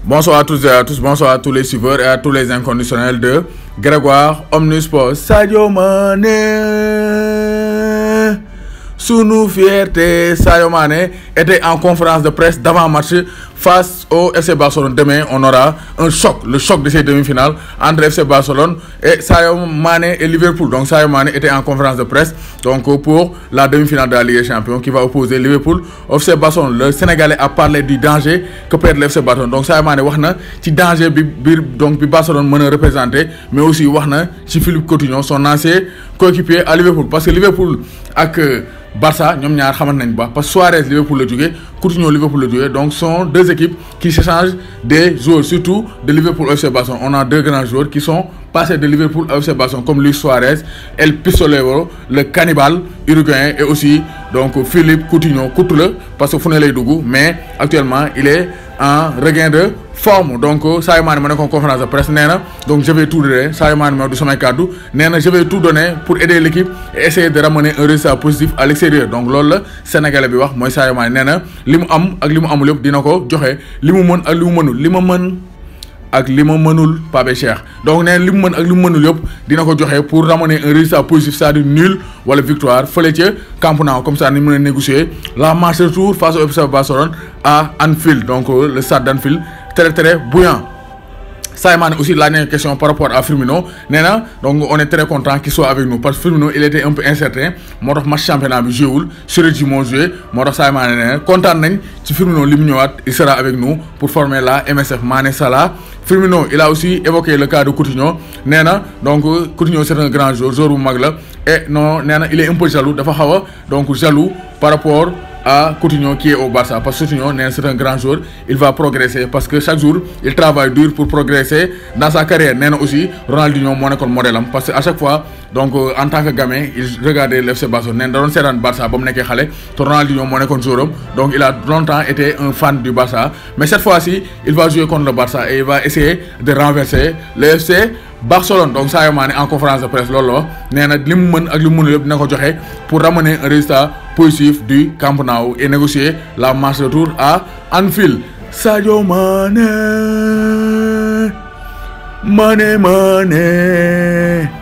Bonsoir à tous et à tous, bonsoir à tous les suiveurs et à tous les inconditionnels de Grégoire Omnisport. Sadio Mané, sous nos fiertés, Sadio Mané était en conférence de presse d'avant-match face au FC Barcelone. Demain, on aura un choc, le choc de ces demi-finales entre FC Barcelone et Sadio Mané et Liverpool. Donc Sadio Mané était en conférence de presse donc pour la demi-finale de la Ligue des Champions qui va opposer Liverpool au FC Barcelone. Le Sénégalais a parlé du danger que perd le FC Barcelone. Donc Sadio Mané wax na ci danger bi Barcelone mën a représenter, mais aussi wax na ci Philippe Coutinho, son ancien coéquipier à Liverpool, parce que Liverpool ak Barça ñoom ñaar xamante nañ ba parce que Suarez Liverpool la jógee, Coutinho Liverpool la jógee, donc sont deux équipes qui s'échangent des joueurs, surtout de Liverpool au FC Barcelone. On a deux grands joueurs qui sont passés de Liverpool au FC Barcelone comme Luis Suarez, El Pistolero, le cannibale uruguayen, et aussi donc Philippe Coutinho, Couture parce que fu ne lay dugg, mais actuellement il est en regain de forme. Donc Sadio Mané ma nekkoon conférence de presse nee na donc je vais tout donner, Sadio Mané ma du samay kàddu nee na je vais tout donner pour aider l'équipe et essayer de ramener un résultat positif à l'extérieur. Donc loolu la Sénégalais bi wax mooy Sadio Mané nee na li mu am ak li mu amul yëpp dina ko joxe, li mu mën ak li mu mënul, li ma mën ak li ma mënul Pape Cheikh. Donc nee na li mu mën ak li mu mënul yëpp dina ko joxe pour ramener un résultat positif, c'est-à-dire nul wala victoire fële ca Camp Nou, comme ça ni mën a négocier la match retour face au FC Barcelone à Anfield, donc le stade d'Anfield très bouillant. Sadio Mané aussi la dernière question par rapport à Firmino nee na donc on est très content qu'il soit avec nous parce que Firmino il était un peu incertain moo tax match championnat bi joué wul, Chérif moo joué moo tax Sadio Mané nee na kontaan nañ ci Firmino li mu ñëwaat, il sera avec nous pour former la MSF Mané Salah Firmino. Il a aussi évoqué le cas de Coutinho nee na donc Coutinho c'est un grand joueur bu mag la et non nee na il est un peu jaloux, dafa xaw a donc jaloux par rapport à Coutinho qui est au Barça parce que Coutinho c'est un grand joueur, il va progresser parce que chaque jour il travaille dur pour progresser dans sa carrière. Nee na aussi Ronaldinho moo nekkoon modèle am parce que à chaque fois donc en tant que gamin il regardait le FC Barcelone, nee na da doon seetaan Barça ba mu nekkee xale te Ronaldinho moo nekkoon joueur am, donc il a longtemps été un fan du Barça, mais cette fois-ci il va jouer contre le Barça et il va essayer de renverser le FC Barcelone. Donc Sadio Mané en conférence de presse loolu la nee na li mu mën ak li mu mënul yëpp dina ko joxe pour ramener un résultat positif du Camp Nou et négocier la marche retour à Anfield. Sadio Mané, Mané.